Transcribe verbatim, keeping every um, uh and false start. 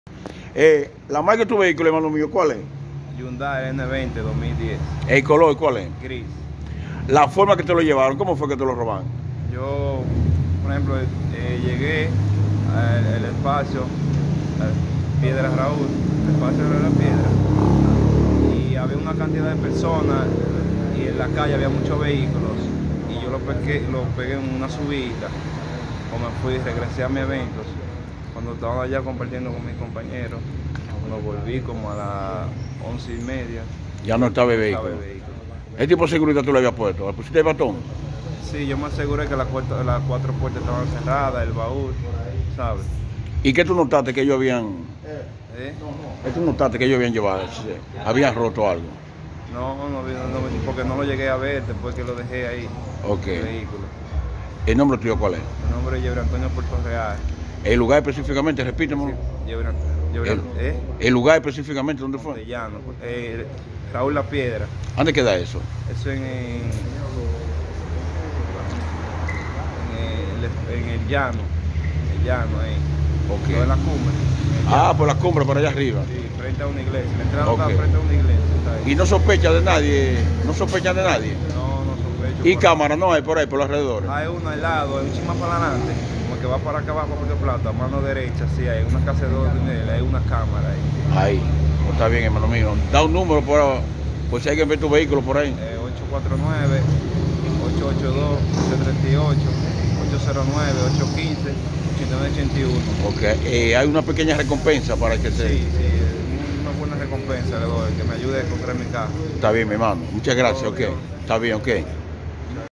Eh, la marca de tu vehículo, hermano mío, ¿cuál es? Hyundai N veinte dos mil diez. ¿El color cuál es? Gris. La forma que te lo llevaron, ¿cómo fue que te lo robaron? Yo, por ejemplo, eh, llegué al, al espacio, a Piedra Raúl, el espacio de la Piedra, y había una cantidad de personas y en la calle había muchos vehículos y yo lo pegué, lo pegué en una subida, o me fui y regresé a mis eventos. Cuando estaba allá compartiendo con mis compañeros, nos volví como a las once y media. Ya no estaba el No vehículo. estaba el vehículo. ¿Qué tipo de seguridad tú le habías puesto? ¿Le pusiste el batón? Sí, yo me aseguré que las, puertas, las cuatro puertas estaban cerradas, el baúl, ¿sabes? ¿Y qué tú notaste que ellos habían... ¿Eh? ¿Qué tú notaste que ellos habían llevado? ¿Habían roto algo? No, no, no, no, porque no lo llegué a ver después que lo dejé ahí, Ok. el vehículo. ¿El nombre tuyo cuál es? El nombre es Yebre Antonio Puerto Real. ¿El lugar específicamente? Repíteme. Sí, Yebre, Yebre, El, ¿eh? ¿El lugar específicamente dónde fue? Montellano, eh, Raúl La Piedra. ¿Dónde queda eso? Eso en, en, en, el, en el llano, el llano ahí. Ok. No en la cumbre. Ah, por la cumbre, por allá arriba. Sí, frente a una iglesia. La entrada Okay. está frente a una iglesia. Está ahí. ¿Y no sospecha de nadie? ¿No sospecha de nadie? No, no sospecho. ¿Y por- cámara no hay por ahí, por los alrededores? Hay uno al lado, hay un chisma para adelante, como que va para acá abajo, Puerto Plata, a mano derecha, sí, hay una casa de dos niveles, hay una cámara ahí. Ahí. Pues está bien, hermano mío. Da un número por, por si alguien ve tu vehículo por ahí. Eh, ocho cuatro nueve, ocho ocho dos, siete tres ocho, ocho cero nueve, ocho uno cinco, ocho nueve ocho uno. Ok. Eh, hay una pequeña recompensa para que se... Sí, sí, una buena recompensa le doy, que me ayude a encontrar mi carro. Está bien, mi hermano. Muchas gracias, Todo ok. bien. Está bien, ok.